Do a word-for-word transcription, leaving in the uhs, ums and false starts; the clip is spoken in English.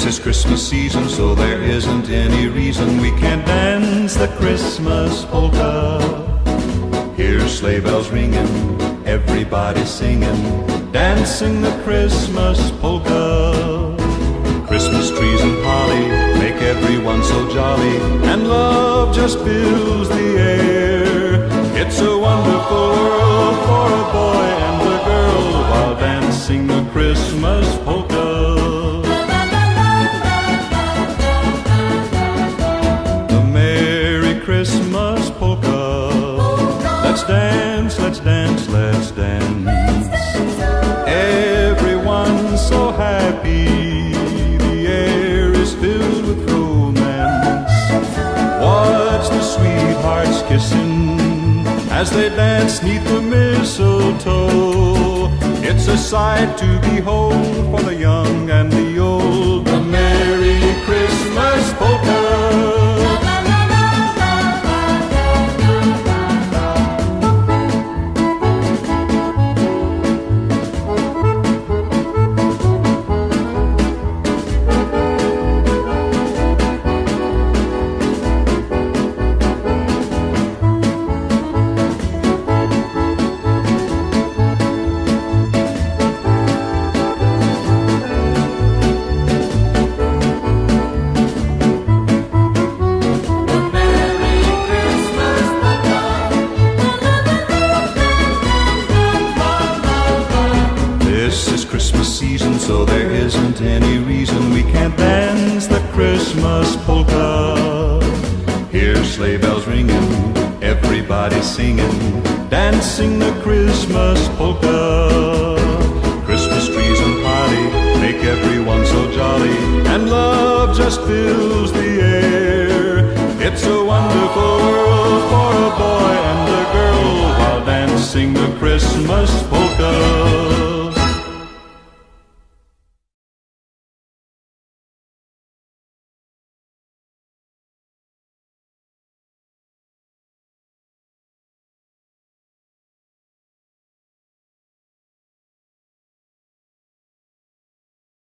This is Christmas season, so there isn't any reason we can't dance the Christmas polka. Hear sleigh bells ringing, everybody singing, dancing the Christmas polka. Christmas trees and holly make everyone so jolly, and love just fills the air. It's a wonderful world for a boy and a girl while dancing the Christmas polka. The Merry Christmas polka. Let's dance, let's dance, let's dance. Everyone's so happy. The air is filled with romance. Watch the sweethearts kissing as they dance 'neath the mistletoe. It's a sight to behold for the young and the old. The Merry Christmas polka. This is Christmas season, so there isn't any reason we can't dance the Christmas polka. Hear sleigh bells ringing, everybody singing, dancing the Christmas polka. Christmas trees and holly make everyone so jolly, and love just fills the air. It's a wonderful world for a boy and a girl while dancing the Christmas polka.